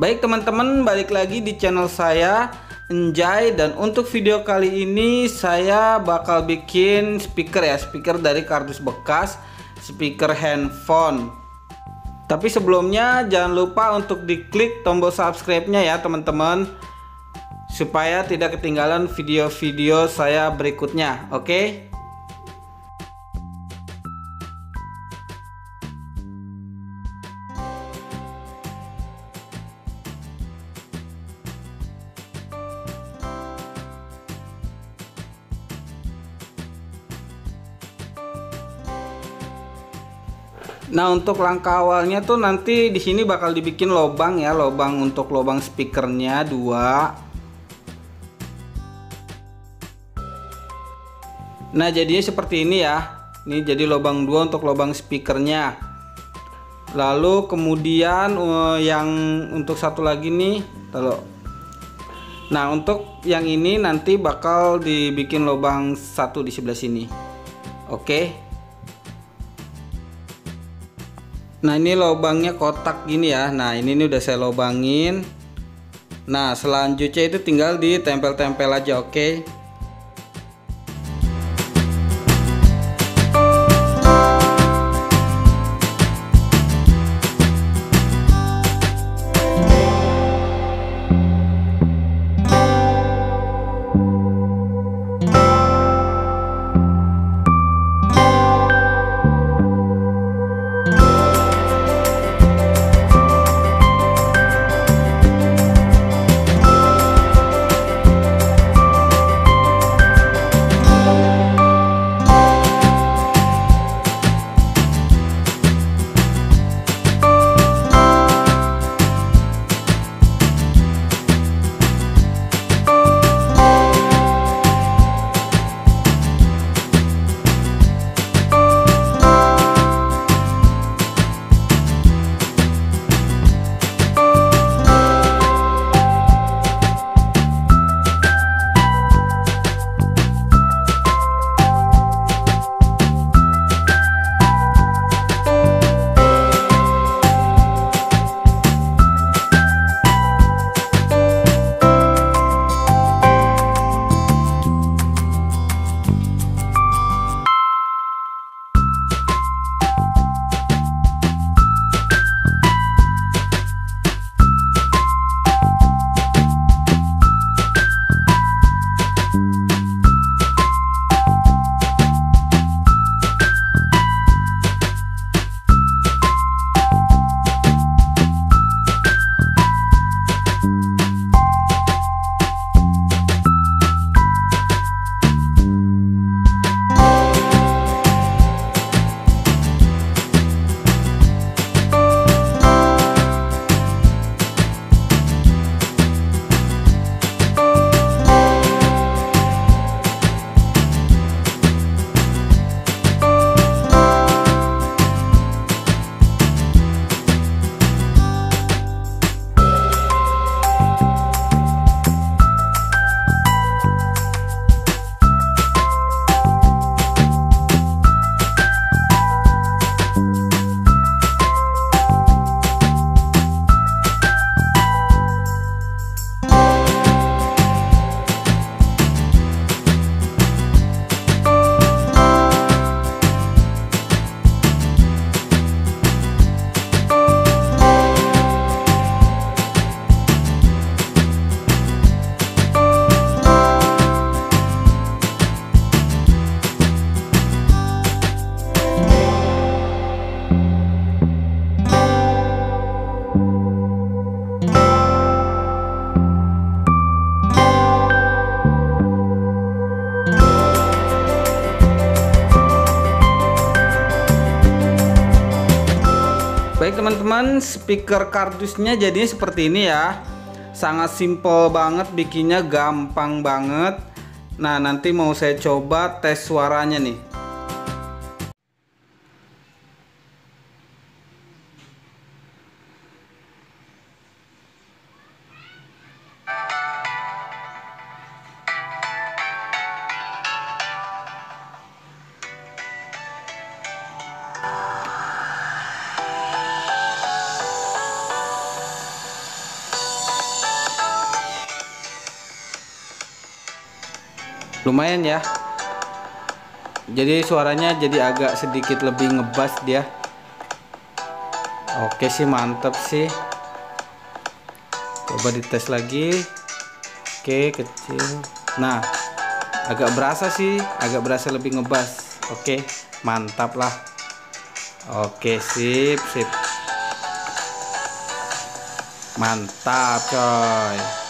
Baik teman-teman, balik lagi di channel saya Enjay, dan untuk video kali ini saya bakal bikin speaker ya, speaker dari kardus bekas, speaker handphone. Tapi sebelumnya jangan lupa untuk diklik tombol subscribe-nya ya teman-teman, supaya tidak ketinggalan video-video saya berikutnya. Oke? Nah, untuk langkah awalnya tuh nanti di sini bakal dibikin lubang ya, lubang untuk lubang speakernya 2. Nah, jadinya seperti ini ya. Ini jadi lubang 2 untuk lubang speakernya. Lalu kemudian yang untuk satu lagi nih, nah untuk yang ini nanti bakal dibikin lubang 1 di sebelah sini. Oke. Nah, ini lubangnya kotak gini ya. Nah, ini udah saya lubangin. Nah, selanjutnya itu tinggal ditempel-tempel aja, oke. Baik teman-teman, speaker kardusnya jadinya seperti ini ya. Sangat simple banget bikinnya, gampang banget. Nah, nanti mau saya coba tes suaranya nih. lumayan ya, jadi suaranya jadi agak sedikit lebih ngebass dia. Oke sih, mantep sih. Coba dites lagi. Oke, kecil. Nah, agak berasa sih, agak berasa lebih ngebass. Oke, mantap lah. Oke, sip. Mantap coy.